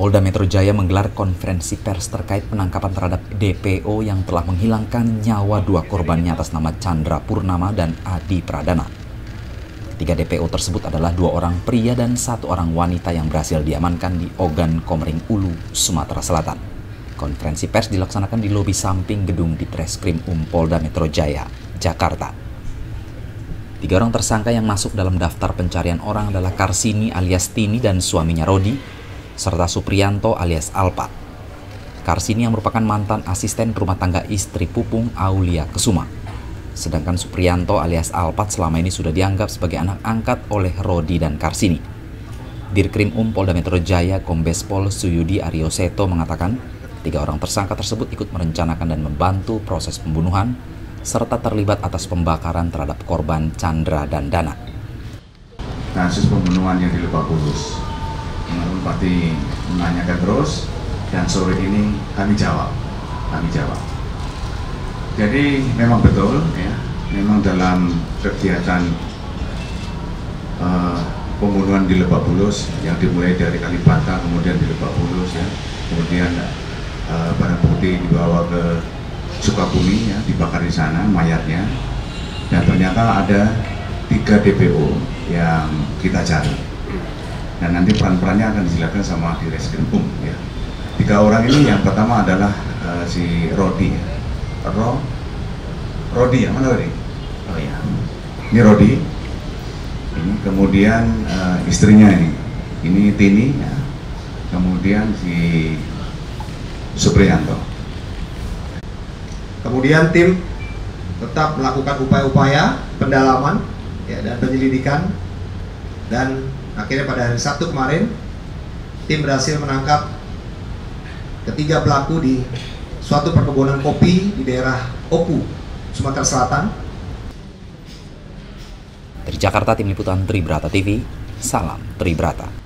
Polda Metro Jaya menggelar konferensi pers terkait penangkapan terhadap DPO yang telah menghilangkan nyawa dua korbannya atas nama Chandra Purnama dan Adi Pradana. Ketiga DPO tersebut adalah dua orang pria dan satu orang wanita yang berhasil diamankan di Ogan Komering Ulu, Sumatera Selatan. Konferensi pers dilaksanakan di lobi samping gedung Ditreskrim Polda Metro Jaya, Jakarta. Tiga orang tersangka yang masuk dalam daftar pencarian orang adalah Karsini alias Tini dan suaminya Rodi, serta Supriyanto alias Alpat. Karsini yang merupakan mantan asisten rumah tangga istri Pupung Aulia Kesuma. Sedangkan Supriyanto alias Alpat selama ini sudah dianggap sebagai anak angkat oleh Rodi dan Karsini. Dirkrim Polda Metro Jaya Kombes Pol Suyudi Aryo Seto mengatakan, tiga orang tersangka tersebut ikut merencanakan dan membantu proses pembunuhan, serta terlibat atas pembakaran terhadap korban Chandra dan Dana. Kasus pembunuhan yang di Lebak Bulus, Bupati menanyakan terus, dan sore ini kami jawab. Jadi memang betul, ya, memang dalam kegiatan pembunuhan di Lebak Bulus yang dimulai dari Kalibata, kemudian di Lebak Bulus, ya, kemudian barang bukti dibawa ke Sukabumi, ya, dibakar di sana mayatnya, dan ternyata ada 3 DPO yang kita cari. Dan nanti peran-perannya akan dijelaskan sama Ditreskrim ya. 3 orang ini yang pertama adalah si Rodi, ya. Rodi ya, mana Rodi? Oh ya, ini Rodi. Ini kemudian istrinya ini Tini, ya. Kemudian si Supriyanto. Kemudian tim tetap melakukan upaya-upaya pendalaman, ya, dan penyelidikan, dan akhirnya pada hari Sabtu kemarin tim berhasil menangkap ketiga pelaku di suatu perkebunan kopi di daerah Oku, Sumatera Selatan. Dari Jakarta, tim liputan Tribrata TV, salam Tribrata.